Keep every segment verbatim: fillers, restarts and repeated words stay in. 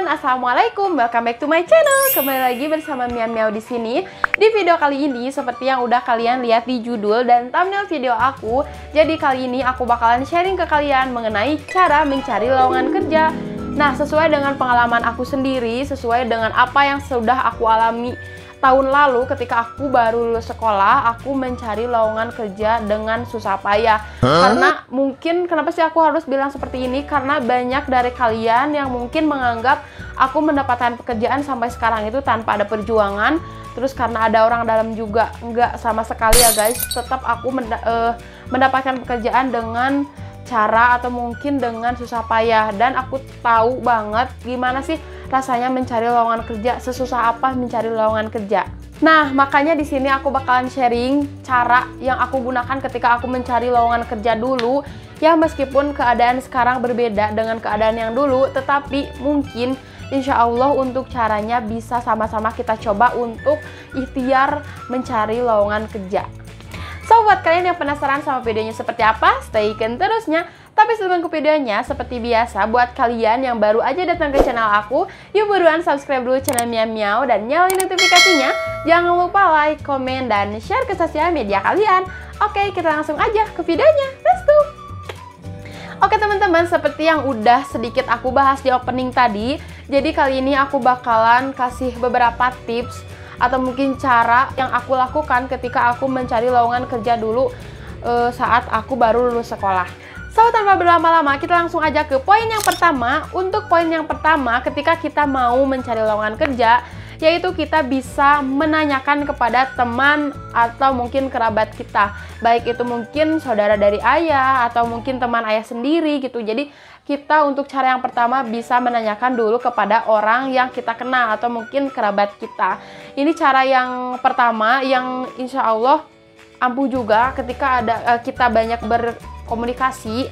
teman-teman, assalamualaikum, welcome back to my channel. Kembali lagi bersama Miao Miao di sini. Di video kali ini, seperti yang udah kalian lihat di judul dan thumbnail video aku, jadi kali ini aku bakalan sharing ke kalian mengenai cara mencari lowongan kerja. Nah, sesuai dengan pengalaman aku sendiri, sesuai dengan apa yang sudah aku alami tahun lalu ketika aku baru lulus sekolah, aku mencari lowongan kerja dengan susah payah. Huh? Karena mungkin, kenapa sih aku harus bilang seperti ini? Karena banyak dari kalian yang mungkin menganggap aku mendapatkan pekerjaan sampai sekarang itu tanpa ada perjuangan. Terus karena ada orang dalam juga, enggak sama sekali ya guys. Tetap aku menda uh, mendapatkan pekerjaan dengan cara atau mungkin dengan susah payah. Dan aku tahu banget gimana sih rasanya mencari lowongan kerja, sesusah apa mencari lowongan kerja. Nah, makanya di sini aku bakalan sharing cara yang aku gunakan ketika aku mencari lowongan kerja dulu. Ya, meskipun keadaan sekarang berbeda dengan keadaan yang dulu, tetapi mungkin insya Allah untuk caranya bisa sama-sama kita coba untuk ikhtiar mencari lowongan kerja. So, buat kalian yang penasaran sama videonya seperti apa, stay tune terusnya. Tapi sebelum ke videonya, seperti biasa, buat kalian yang baru aja datang ke channel aku, yuk buruan subscribe dulu channel Miao Miao dan nyalain notifikasinya. Jangan lupa like, komen, dan share ke sosial media kalian. Oke, kita langsung aja ke videonya. Let's go! Oke teman-teman, seperti yang udah sedikit aku bahas di opening tadi, jadi kali ini aku bakalan kasih beberapa tips atau mungkin cara yang aku lakukan ketika aku mencari lowongan kerja dulu e, saat aku baru lulus sekolah. So, tanpa berlama-lama, kita langsung aja ke poin yang pertama. Untuk poin yang pertama, ketika kita mau mencari lowongan kerja, yaitu kita bisa menanyakan kepada teman atau mungkin kerabat kita. Baik itu mungkin saudara dari ayah atau mungkin teman ayah sendiri gitu. Jadi, kita untuk cara yang pertama bisa menanyakan dulu kepada orang yang kita kenal atau mungkin kerabat kita. Ini cara yang pertama yang insya Allah ampuh juga ketika ada uh, kita banyak berkomunikasi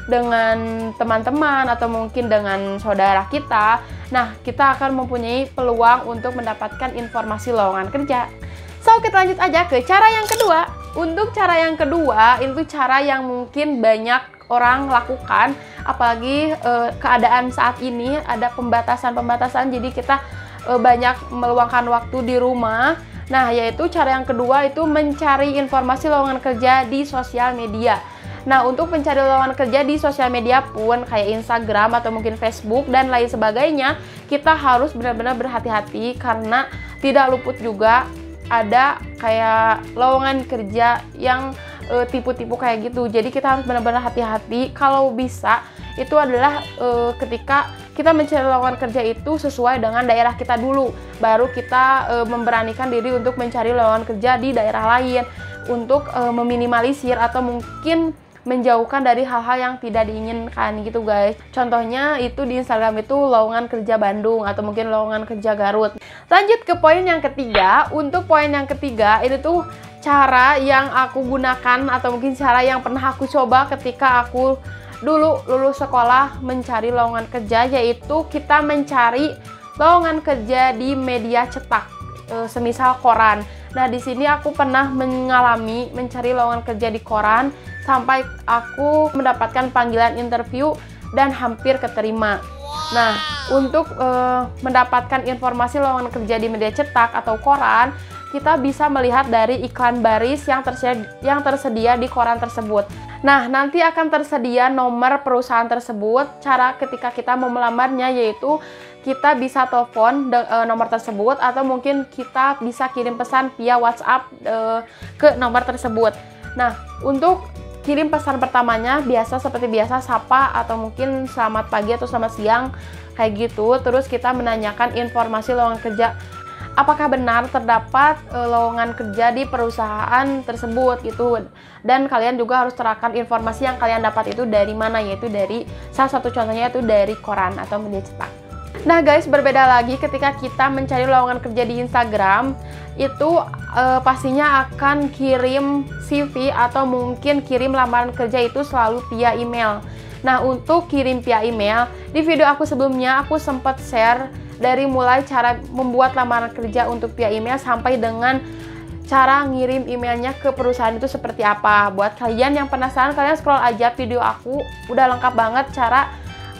dengan teman-teman atau mungkin dengan saudara kita. Nah, kita akan mempunyai peluang untuk mendapatkan informasi lowongan kerja. So, kita lanjut aja ke cara yang kedua. Untuk cara yang kedua, itu cara yang mungkin banyak orang lakukan, apalagi uh, keadaan saat ini ada pembatasan-pembatasan, jadi kita uh, banyak meluangkan waktu di rumah. Nah, yaitu cara yang kedua itu mencari informasi lowongan kerja di sosial media. Nah, untuk mencari lowongan kerja di sosial media pun kayak Instagram atau mungkin Facebook dan lain sebagainya, kita harus benar-benar berhati-hati karena tidak luput juga ada kayak lowongan kerja yang e, tipu-tipu kayak gitu. Jadi kita harus benar-benar hati-hati. Kalau bisa itu adalah e, ketika kita mencari lowongan kerja itu sesuai dengan daerah kita dulu, baru kita e, memberanikan diri untuk mencari lowongan kerja di daerah lain untuk e, meminimalisir atau mungkin menjauhkan dari hal-hal yang tidak diinginkan gitu guys. Contohnya itu di Instagram itu lowongan kerja Bandung atau mungkin lowongan kerja Garut. Lanjut ke poin yang ketiga. Untuk poin yang ketiga itu tuh cara yang aku gunakan atau mungkin cara yang pernah aku coba ketika aku dulu lulus sekolah mencari lowongan kerja, yaitu kita mencari lowongan kerja di media cetak, e, semisal koran. Nah, di sini aku pernah mengalami mencari lowongan kerja di koran sampai aku mendapatkan panggilan interview dan hampir keterima. Nah, untuk e, mendapatkan informasi lowongan kerja di media cetak atau koran, kita bisa melihat dari iklan baris yang tersedia, yang tersedia di koran tersebut. Nah, nanti akan tersedia nomor perusahaan tersebut. Cara ketika kita mau melamarnya yaitu kita bisa telepon de, e, nomor tersebut atau mungkin kita bisa kirim pesan via WhatsApp e, ke nomor tersebut. Nah, untuk kirim pesan pertamanya biasa seperti biasa sapa atau mungkin selamat pagi atau selamat siang kayak gitu. Terus kita menanyakan informasi lowongan kerja, apakah benar terdapat e, lowongan kerja di perusahaan tersebut gitu. Dan kalian juga harus terangkan informasi yang kalian dapat itu dari mana, yaitu dari salah satu contohnya itu dari koran atau media cetak. Nah guys, berbeda lagi ketika kita mencari lowongan kerja di Instagram, itu e, pastinya akan kirim C V atau mungkin kirim lamaran kerja itu selalu via email. Nah, untuk kirim via email, di video aku sebelumnya aku sempat share dari mulai cara membuat lamaran kerja untuk via email sampai dengan cara ngirim emailnya ke perusahaan itu seperti apa. Buat kalian yang penasaran, kalian scroll aja video aku, udah lengkap banget cara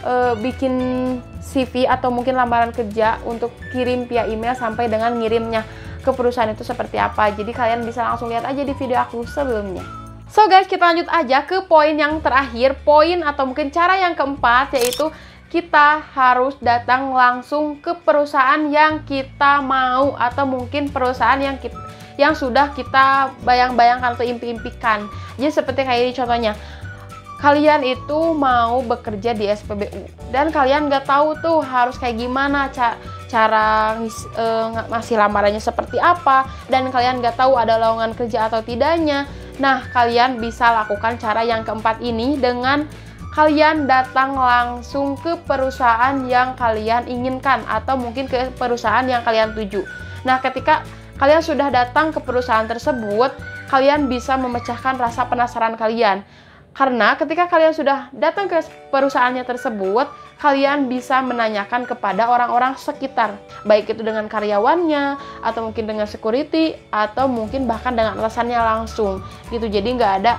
uh, bikin C V atau mungkin lamaran kerja untuk kirim via email sampai dengan ngirimnya ke perusahaan itu seperti apa. Jadi kalian bisa langsung lihat aja di video aku sebelumnya. So guys, kita lanjut aja ke poin yang terakhir, poin atau mungkin cara yang keempat, yaitu kita harus datang langsung ke perusahaan yang kita mau atau mungkin perusahaan yang kita, yang sudah kita bayang-bayangkan atau impi-impikan. Jadi seperti kayak ini contohnya, kalian itu mau bekerja di S P B U dan kalian nggak tahu tuh harus kayak gimana ca cara uh, ngasih lamarannya seperti apa, dan kalian nggak tahu ada lowongan kerja atau tidaknya. Nah, kalian bisa lakukan cara yang keempat ini dengan kalian datang langsung ke perusahaan yang kalian inginkan atau mungkin ke perusahaan yang kalian tuju. Nah, ketika kalian sudah datang ke perusahaan tersebut, kalian bisa memecahkan rasa penasaran kalian. Karena ketika kalian sudah datang ke perusahaannya tersebut, kalian bisa menanyakan kepada orang-orang sekitar, baik itu dengan karyawannya, atau mungkin dengan security, atau mungkin bahkan dengan atasannya langsung. Gitu, jadi nggak ada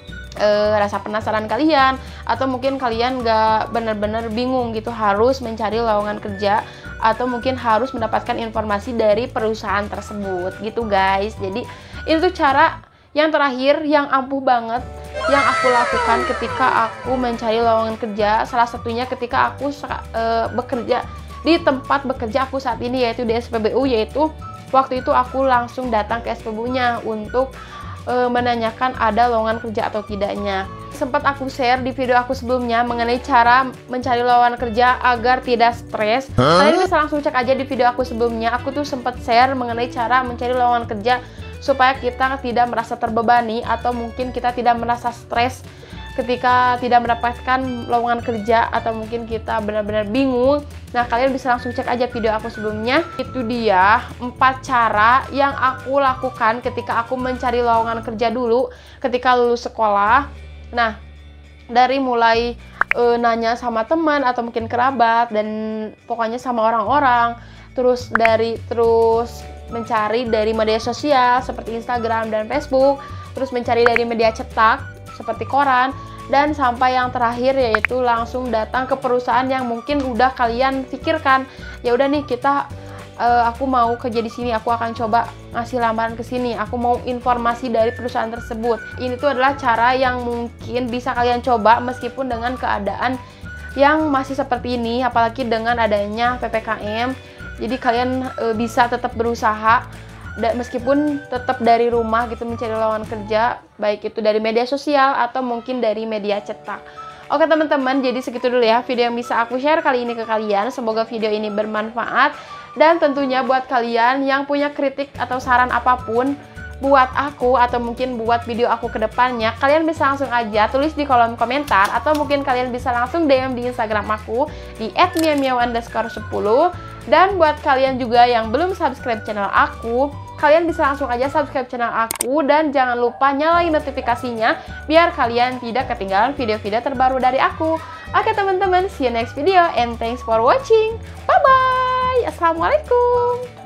E, rasa penasaran kalian, atau mungkin kalian gak benar-benar bingung gitu harus mencari lowongan kerja atau mungkin harus mendapatkan informasi dari perusahaan tersebut gitu guys. Jadi itu cara yang terakhir yang ampuh banget yang aku lakukan ketika aku mencari lowongan kerja. Salah satunya ketika aku e, bekerja di tempat bekerja aku saat ini, yaitu di S P B U, yaitu waktu itu aku langsung datang ke S P B U-nya untuk E, menanyakan ada lowongan kerja atau tidaknya. Sempat aku share di video aku sebelumnya mengenai cara mencari lowongan kerja agar tidak stres. Huh? Kalian bisa langsung cek aja di video aku sebelumnya. Aku tuh sempat share mengenai cara mencari lowongan kerja supaya kita tidak merasa terbebani atau mungkin kita tidak merasa stres ketika tidak mendapatkan lowongan kerja atau mungkin kita benar-benar bingung. Nah, kalian bisa langsung cek aja video aku sebelumnya. Itu dia empat cara yang aku lakukan ketika aku mencari lowongan kerja dulu ketika lulus sekolah. Nah, dari mulai e, nanya sama teman atau mungkin kerabat dan pokoknya sama orang-orang, terus dari terus mencari dari media sosial seperti Instagram dan Facebook, terus mencari dari media cetak seperti koran, dan sampai yang terakhir yaitu langsung datang ke perusahaan yang mungkin udah kalian pikirkan. Ya udah nih, kita uh, aku mau kerja di sini, aku akan coba ngasih lamaran ke sini, aku mau informasi dari perusahaan tersebut. Ini tuh adalah cara yang mungkin bisa kalian coba meskipun dengan keadaan yang masih seperti ini, apalagi dengan adanya P P K M. Jadi kalian uh, bisa tetap berusaha meskipun tetap dari rumah gitu mencari lowongan kerja, baik itu dari media sosial atau mungkin dari media cetak. Oke teman-teman, jadi segitu dulu ya video yang bisa aku share kali ini ke kalian. Semoga video ini bermanfaat, dan tentunya buat kalian yang punya kritik atau saran apapun buat aku atau mungkin buat video aku ke depannya, kalian bisa langsung aja tulis di kolom komentar, atau mungkin kalian bisa langsung D M di Instagram aku di et miamiau underscore sepuluh. Dan buat kalian juga yang belum subscribe channel aku, kalian bisa langsung aja subscribe channel aku dan jangan lupa nyalain notifikasinya biar kalian tidak ketinggalan video-video terbaru dari aku. Oke teman-teman, see you next video and thanks for watching. Bye bye. Assalamualaikum.